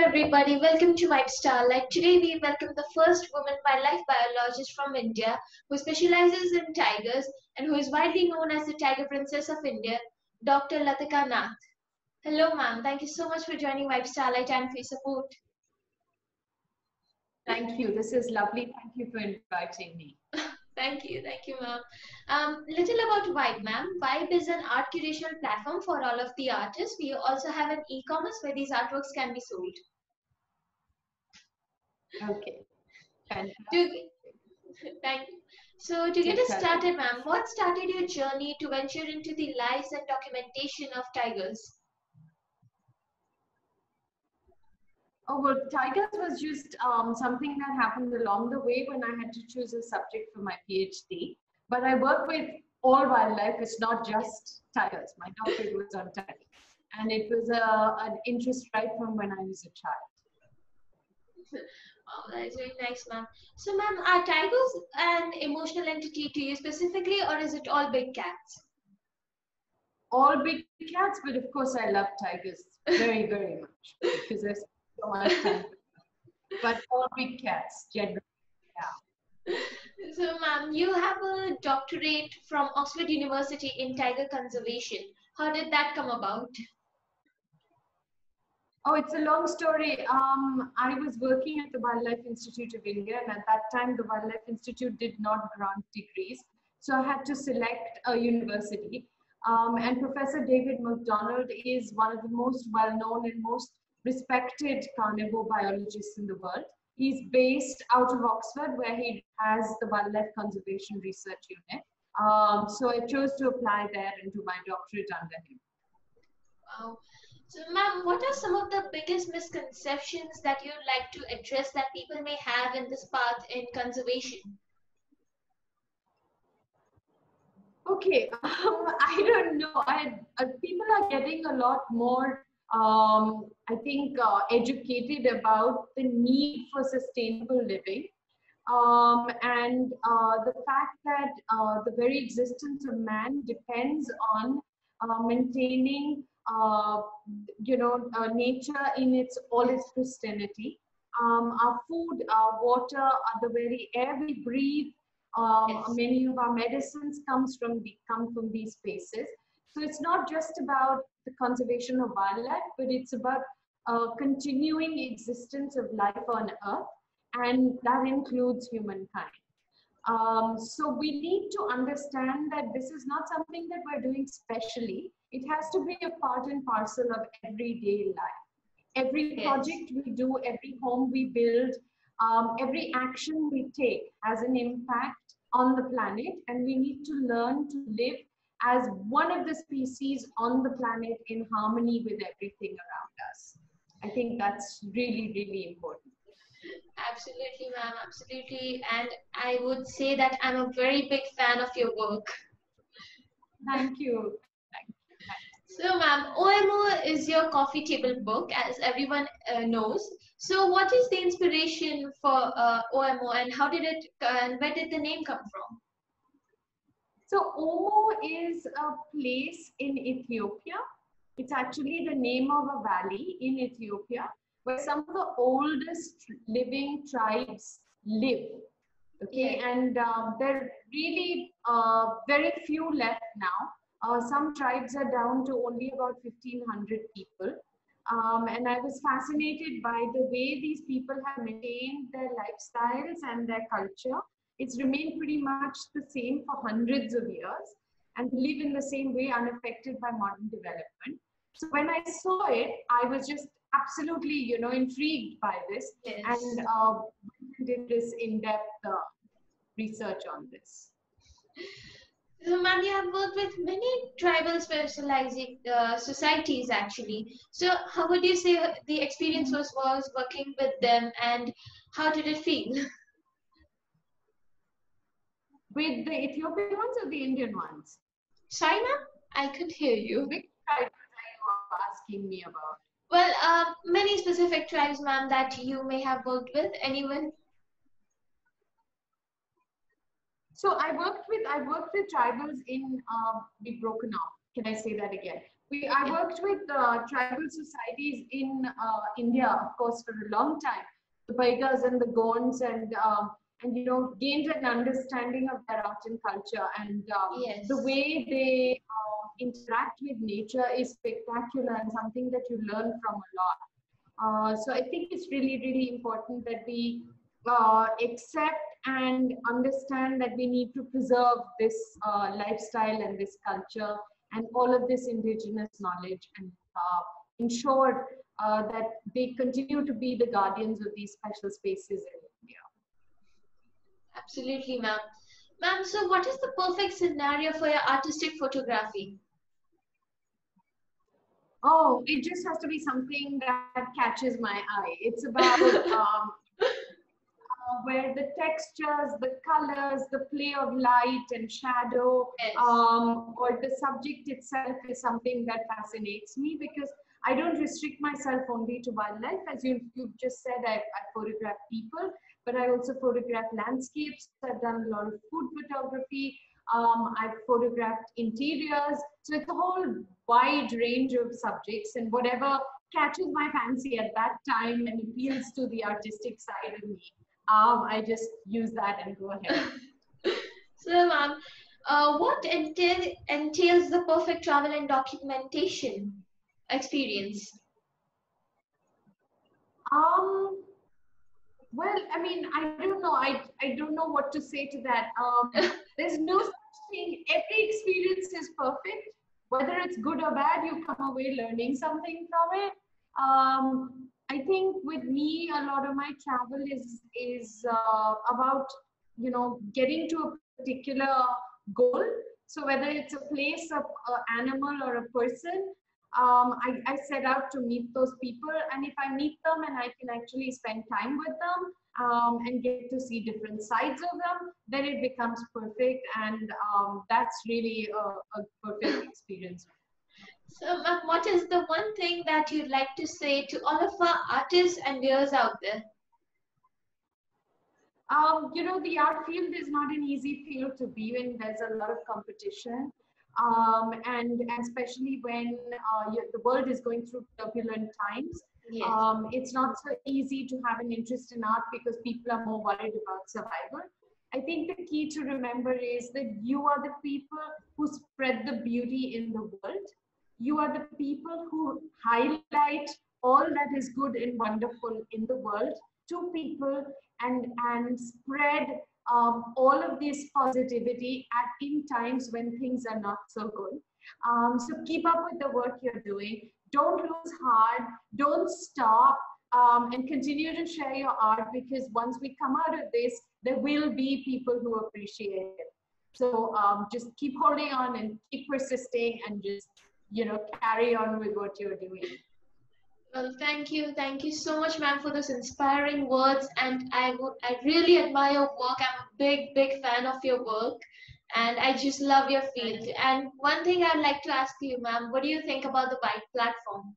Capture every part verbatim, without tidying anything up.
everybody, welcome to Vibe Starlight. Today we welcome the first woman wildlife biologist from India who specializes in tigers and who is widely known as the Tiger Princess of India, Doctor Latika Nath. Hello ma'am, thank you so much for joining Vibe Starlight and for your support. Thank you, this is lovely. Thank you for inviting me. Thank you, thank you ma'am. Um, little about Vibe ma'am. Vibe is an art curation platform for all of the artists. We also have an e-commerce where these artworks can be sold. Okay, fantastic. To, thank you. So to get us started, ma'am, what started your journey to venture into the lives and documentation of tigers? Oh, well, tigers was just um, something that happened along the way when I had to choose a subject for my PhD. But I work with all wildlife. It's not just tigers. My doctorate was on tigers. And it was a, an interest right from when I was a child. Oh, that is very nice, ma'am. So, ma'am, are tigers an emotional entity to you specifically, or is it all big cats? All big cats, but of course I love tigers very, very much because there's so much time. But all big cats, generally, yeah. So, ma'am, you have a doctorate from Oxford University in tiger conservation. How did that come about? Oh, it's a long story. Um, I was working at the Wildlife Institute of India, and at that time, the Wildlife Institute did not grant degrees. So I had to select a university. Um, and Professor David McDonald is one of the most well-known and most respected carnivore biologists in the world. He's based out of Oxford, where he has the Wildlife Conservation Research Unit. Um, so I chose to apply there and do my doctorate under him. Wow. So, ma'am, what are some of the biggest misconceptions that you'd like to address that people may have in this path in conservation? Okay, um, I don't know. I, uh, people are getting a lot more, um, I think, uh, educated about the need for sustainable living. Um, and uh, the fact that uh, the very existence of man depends on uh, maintaining, uh, you know, uh, nature in its all its pristinity. Um, our food, our water, uh, the very air we breathe. Um, Yes. Many of our medicines comes from the, come from these spaces. So it's not just about the conservation of wildlife, but it's about uh, continuing existence of life on Earth, and that includes humankind. Um, so we need to understand that this is not something that we're doing specially. It has to be a part and parcel of everyday life. Every Yes. project we do, every home we build, um, every action we take has an impact on the planet, and we need to learn to live as one of the species on the planet in harmony with everything around us. I think that's really, really important. Absolutely, ma'am, absolutely. And I would say that I'm a very big fan of your work. Thank you. Thank you. So, ma'am, O M O is your coffee table book, as everyone uh, knows. So, what is the inspiration for uh, O M O, and how did it, uh, and where did the name come from? So Omo is a place in Ethiopia. It's actually the name of a valley in Ethiopia where some of the oldest living tribes live. Okay, Yeah. and uh, there are really uh, very few left now. Uh, some tribes are down to only about fifteen hundred people. Um, and I was fascinated by the way these people have maintained their lifestyles and their culture. It's remained pretty much the same for hundreds of years, and live in the same way unaffected by modern development. So when I saw it, I was just absolutely, you know, intrigued by this, Yes. and uh, did this in-depth uh, research on this. So, ma'am, you have worked with many tribal specializing uh, societies actually. So, how would you say the experience was, was working with them, and how did it feel? With the Ethiopian ones or the Indian ones? Sorry, ma'am, I could hear you. Which tribes are you asking me about? Well, uh, many specific tribes, ma'am, that you may have worked with. Anyone? So I worked with I worked with tribals in uh, the broken off. Can I say that again? We, I worked with uh, tribal societies in uh, India, of course, for a long time. The Paigas and the Gonds, and um, and you know, gained an understanding of their art and culture, and um, Yes. the way they uh, interact with nature is spectacular and something that you learn from a lot. Uh, so I think it's really, really important that we uh, accept and understand that we need to preserve this uh, lifestyle and this culture and all of this indigenous knowledge, and uh, ensure uh, that they continue to be the guardians of these special spaces in India. Absolutely, ma'am. Ma'am, so what is the perfect scenario for your artistic photography? Oh, it just has to be something that catches my eye. It's about um, uh, where the textures, the colors, the play of light and shadow, Yes. um, or the subject itself is something that fascinates me, because I don't restrict myself only to wildlife. As you, you've just said, I, I photograph people, but I also photograph landscapes. I've done a lot of food photography. Um, I've photographed interiors. So it's a whole wide range of subjects, and whatever catches my fancy at that time and appeals to the artistic side of me, um, I just use that and go ahead. So, ma'am, uh, what entail, entails the perfect travel and documentation experience? Um, well, I mean, I don't know. I, I don't know what to say to that. Um, there's no such thing. Every experience is perfect. Whether it's good or bad, you come away learning something from it. Um, I think with me, a lot of my travel is is uh, about, you know, getting to a particular goal. So whether it's a place, a, a animal, or a person, um, I, I set out to meet those people, and if I meet them and I can actually spend time with them, um, and get to see different sides of them, then it becomes perfect, and um, that's really a, a perfect experience. So, ma'am, what is the one thing that you'd like to say to all of our artists and viewers out there? Um, you know, the art field is not an easy field to be in. There's a lot of competition. Um, and, and especially when uh, you, the world is going through turbulent times, Yes. um, it's not so easy to have an interest in art because people are more worried about survival. I think the key to remember is that you are the people who spread the beauty in the world. You are the people who highlight all that is good and wonderful in the world to people, and, and spread um, all of this positivity at in times when things are not so good. Um, so keep up with the work you're doing. Don't lose heart. Don't stop. Um, and continue to share your art, because once we come out of this, there will be people who appreciate it. So um, just keep holding on and keep persisting, and just, you know, carry on with what you're doing. Well, thank you. Thank you so much, ma'am, for those inspiring words. And I would, I really admire your work. I'm a big, big fan of your work. And I just love your field. And one thing I'd like to ask you, ma'am, what do you think about the white platform?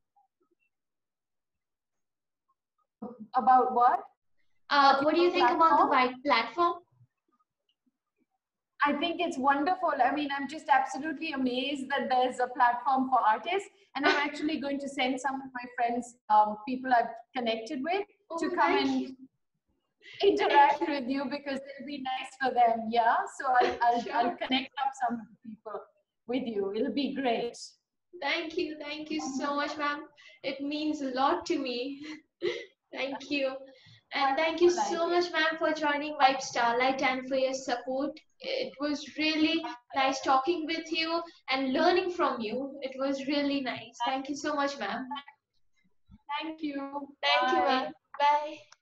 About what? Uh, what do you think about the white platform? I think it's wonderful. I mean, I'm just absolutely amazed that there's a platform for artists. And I'm actually going to send some of my friends, um, people I've connected with, oh, to come and you. interact with you, because it'll be nice for them. Yeah. So I'll, I'll, sure. I'll connect up some people with you. It'll be great. Thank you. Thank you so much, ma'am. It means a lot to me. Thank you. And thank you so much, ma'am, for joining Vibe Starlight and for your support. It was really nice talking with you and learning from you. It was really nice. Thank you so much, ma'am. Thank you. Thank you, ma'am. Bye.